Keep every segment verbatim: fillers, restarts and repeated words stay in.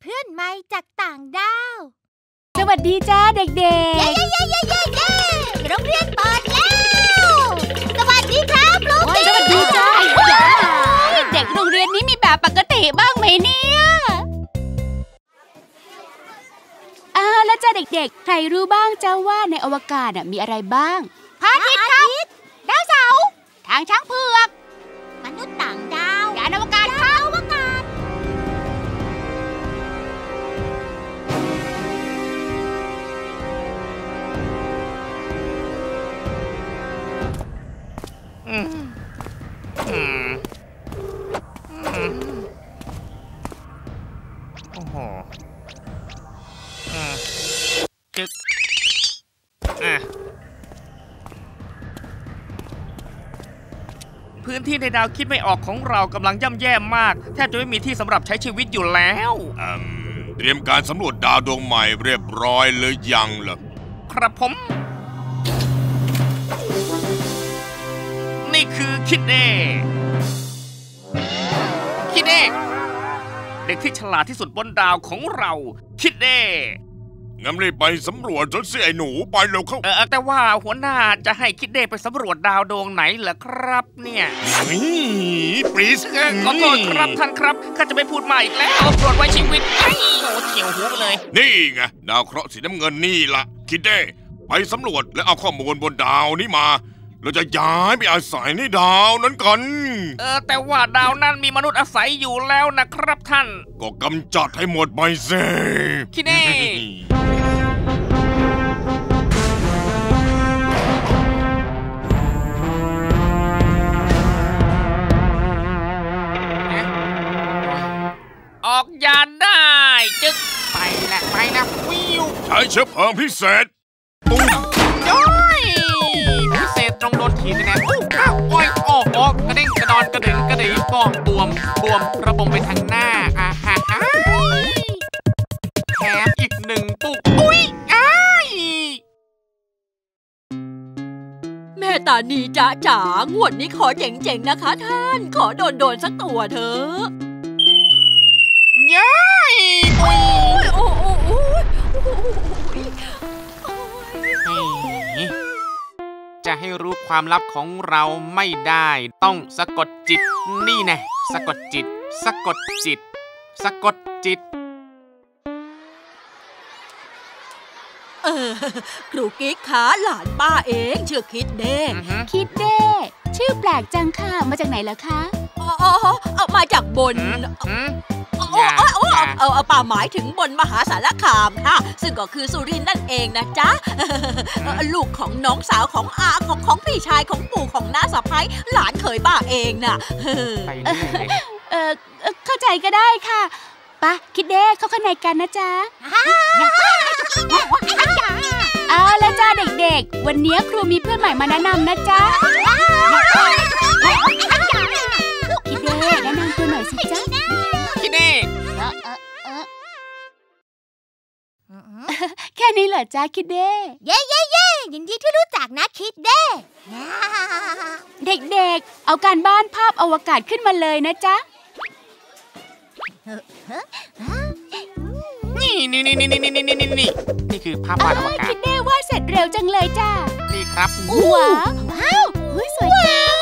เพื่อนใหม่จากต่างดาวสวัสดีจ้าเด็กๆเย้เย้เย้เย้เย้เย้โรงเรียนเปิดแล้วสวัสดีครับลูกสวัสดีจ้าเด็กโรงเรียนนี้มีแบบปกติบ้างไหมเนี่ยอ้าวแล้วจ้าเด็กๆใครรู้บ้างจ้าว่าในอวกาศมีอะไรบ้างพระอาทิตย์ครับดาวเสาร์ทางช้างเผือกมนุษย์ต่างดาวยานอวกาศครับอวกาศอืมอืมอืมโอ้โหอืมจึ๊กอ่ะพื้นที่ในดาวคิดไม่ออกของเรากำลังย่ำแย่มากแทบจะไม่มีที่สำหรับใช้ชีวิตอยู่แล้วอืมเตรียมการสำรวจดาวดวงใหม่เรียบร้อยหรือยังล่ะครับผมนี่คือคิดเด้คิดเด้เด็กที่ฉลาดที่สุดบนดาวของเราคิดเด้งั้นรีบไปสำรวจจนสิไอ้หนูไปเร็วเข้าเออแต่ว่าหัวหน้าจะให้คิดเด้ไปสำรวจดาวดวงไหนเหรอครับเนี่ยนี่ปรีสขอโทษครับท่านครับข้าจะไม่พูดมาอีกแล้วโปรดไว้ชีวิตไอ้โอ้เขียวหัวไปเลยนี่ไงดาวเคราะห์สีน้ำเงินนี่ล่ะคิดเด้ไปสำรวจและเอาข้อมูลบนดาวนี้มาเราจะย้ายไปอาศัยในดาวนั้นกันเออแต่ว่าดาวนั้นมีมนุษย์อาศัยอยู่แล้วนะครับท่านก็กำจัดให้หมดไปสิคิดเด้ออกยานได้จึ๊กไปแล้วไปแล้ววิวใช้เชื้อเพลิงพิเศษตุ้มย้อยพิเศษตรงโดนถีบแน่อู้อ้าวโอ้ยโอ้โหกระเด้งกระดอนกระดึงกระดิ่งป้องบวมบวมระบมไปทางหน้าอ่าฮะแถมอีกหนึ่งปุ๊กอุ้ยอ้ายแม่ตานีจ๋าจ๋างวดนี้ขอเจ๋งๆนะคะท่านขอโดนโดนสักตัวเถอะย้ายปุยโอ้โอ้โอ้จะให้รู้ความลับของเราไม่ได้ต้องสะกดจิตนี่แน่สะกดจิตสะกดจิตสะกดจิตเออครูกิ๊กขาหลานป้าเองชื่อคิดเด้คิดเด้ชื่อแปลกจังค่ะมาจากไหนล่ะคะอ๋อเอามาจากบนโอ้โอ้เอาเอาป่าหมายถึงบนมหาสารคามค่ะซึ่งก็คือสุรินทร์นั่นเองนะจ๊ะลูกของน้องสาวของอาของของพี่ชายของปู่ของน้าสะใภ้หลานเคยบ้าเองน่ะเออเข้าใจก็ได้ค่ะป่ะคิดเด้เข้าข้างในกันนะจ๊ะเอาละจ้าเด็กๆวันนี้ครูมีเพื่อนใหม่มาแนะนำนะจ๊ะคิดเด้แนะนำตัวหน่อยสิจ๊ะคิดเด้แค่นี้เหรอจ๊ะคิดเด้เย้เย้เย้ยินดีที่รู้จักนะคิดเด้เด็กๆเอาการบ้านภาพอวกาศขึ้นมาเลยนะจ๊ะนี่นี่นี่นี่นี่นี่นี่นี่นี่นี่คือภาพวาดอวกาศคิดเด้วาดเสร็จเร็วจังเลยจ้านี่ครับว้าวว้าวเฮ้ยสวยจัง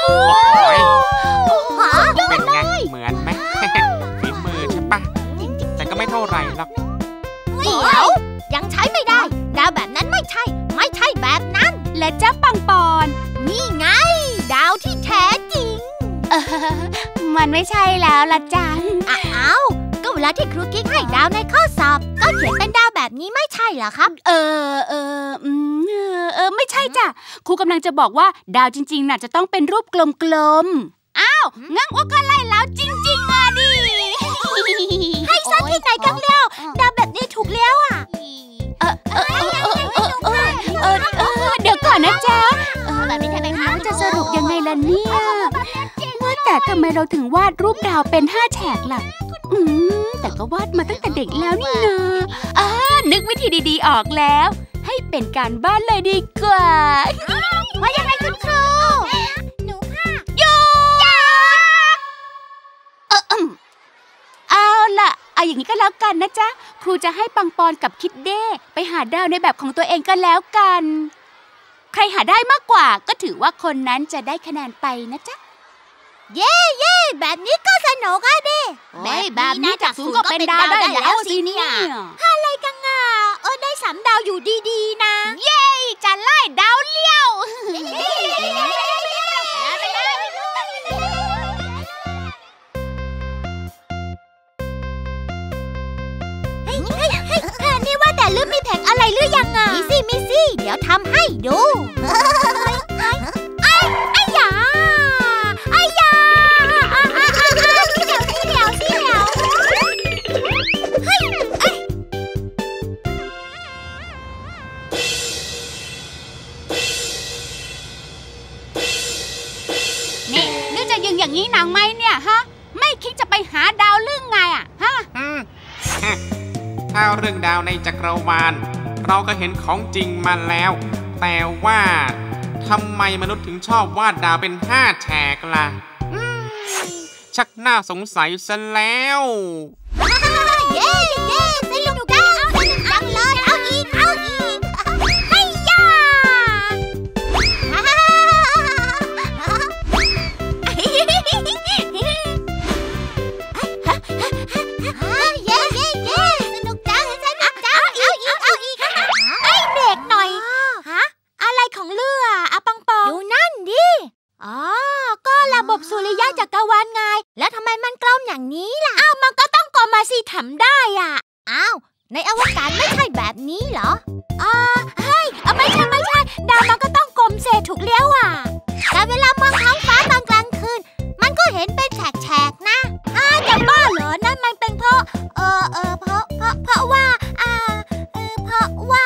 เป็นไงเหมือนไหมฝีมือใช่ปะแต่ก็ไม่เท่าไหร่หรอกเดี๋ยวยังใช้ไม่ได้ดาวแบบนั้นไม่ใช่ไม่ใช่แบบนั้นและจ้าปังปอนนี่ไงดาวที่แท้จริงมันไม่ใช่แล้วล่ะจังอ้าวก็เวลาที่ครูกิ๊กให้ดาวในข้อสอบก็เขียนเป็นดาวแบบนี้ไม่ใช่เหรอครับเออเออเออไม่ใช่จ้ะครูกำลังจะบอกว่าดาวจริงๆน่ะจะต้องเป็นรูปกลมๆอ้าวงั้นอ้วก็ไล่แล้วจริงๆอ่ะดิให้ซะที่ไหนกันเล่าดาวแบบนี้ถูกแล้วอ่ะเออเออเออเออเออเออเออเดี๋ยวก่อนนะจ๊ะแบบนี้ทำไมคะจะสรุปยังไงล่ะเนี่ยว่าแต่ทำไมเราถึงวาดรูปดาวเป็นห้าแฉกล่ะอืมแต่ก็วาดมาตั้งแต่เด็กแล้วนี่นะอ่านึกวิธีดีๆออกแล้วให้เป็นการบ้านเลยดีกว่าว่ายังไงคุณครูหนูค่ะโยเอาล่ะอเอาอย่างนี้ก็แล้วกันนะจ๊ะครูจะให้ปังปอนกับคิดเด้ไปหาดาวในแบบของตัวเองกันแล้วกันใครหาได้มากกว่าก็ถือว่าคนนั้นจะได้คะแนนไปนะจ๊ะเย่เย่แบบนี้ก็สนุกอ่ะดิแบบนี้จากศูนย์ก็เป็นดาวได้แล้วสิเนี่ยอะไรกันอ่ะเออได้สามดาวอยู่ดีๆนะเย่จะไล่ดาวเลี้ยวนี่ว่าแต่ลืมมีแผงอะไรหรือยังอ่ะมีสิมีสิเดี๋ยวทำให้ดูไอ้ไอ้ยาไอ้ยาที่เดียวที่เดียวที่เดียวเฮ้ยเอ้ยนี่นึกจะยิงอย่างนี้นางไหมเนี่ยฮะไม่คิดจะไปหาดาวเรื่องไงอ่ะฮะถ้าเรื่องดาวในจักรวาลเราก็เห็นของจริงมาแล้วแต่ว่าทำไมมนุษย์ถึงชอบวาดดาวเป็นห้าแฉกล่ะชักน่าสงสัยซะแล้วเย้เย้สนุกจังเอาอีกจังเลยเอาอีกเอาอีกให้ย่าเย้เย้เย้สนุกจังสนุกจังเอาอีกเอาอีกไอ้เบรกหน่อยฮะอะไรของเรืออะปังปองดูนั่นดิอ๋อก็ระบบสุริยะจักรวาลไงแล้วทำไมมันกลมอย่างนี้ล่ะอ้าวมันก็ต้องกลมมาสิทำได้อ่ะอ้าวในอวกาศไม่ใช่แบบนี้เหรออ๋อเฮ้ยไม่ใช่ไม่ใช่ดาวมันก็ต้องกลมเศษถูกเลี้ยวอ่ะแต่เวลามองท้องฟ้าตอนกลางคืนมันก็เห็นเป็นแฉกๆนะอ้าจะบ้าเหรอนั่นมันเป็นเพราะเออเออเพราะเพราะเพราะว่าอ่าเออเพราะว่า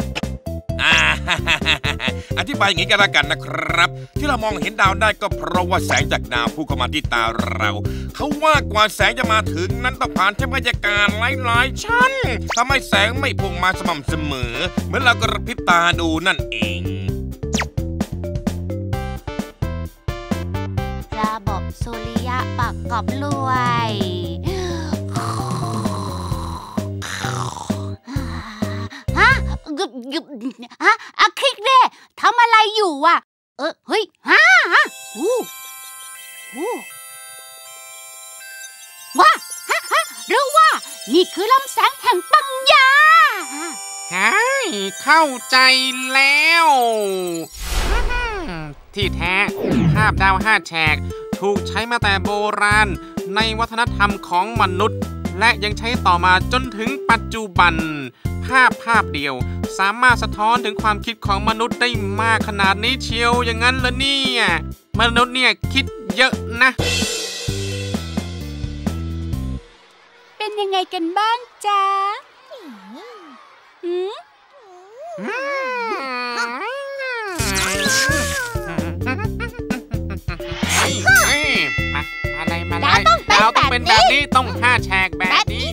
อธิบายอย่างนี้กันละกันนะครับที่เรามองเห็นดาวได้ก็เพราะว่าแสงจากดาวพุ่งเข้ามาที่ตาเราเขาว่ากว่าแสงจะมาถึงนั้นต้องผ่านชั้นบรรยากาศหลายๆชั้นทำให้แสงไม่พุ่งมาสม่ำเสมอเหมือนเรากระพริบตาดูนั่นเองระบบสุริยะประกอบด้วยฮะกึบกึบฮะอะคลิกเด้ทำอะไรอยู่วะเออเฮ้ยฮะฮะอู้อู้ว้าฮะฮะหรือว่านี่คือลำแสงแห่งปัญญาฮะเข้าใจแล้วที่แท้ภาพดาวห้าแฉกถูกใช้มาแต่โบราณในวัฒนธรรมของมนุษย์และยังใช้ต่อมาจนถึงปัจจุบันภาพภาพเดียวสามารถสะท้อนถึงความคิดของมนุษย์ได้มากขนาดนี้เชียวอย่างนั้นเหรอเนี่ยมนุษย์เนี่ยคิดเยอะนะเป็นยังไงกันบ้างจ๊ะหืมอะไรมาอะไรดาวต้องเป็นแบบนี้ต้องห้าแฉกแบบนี้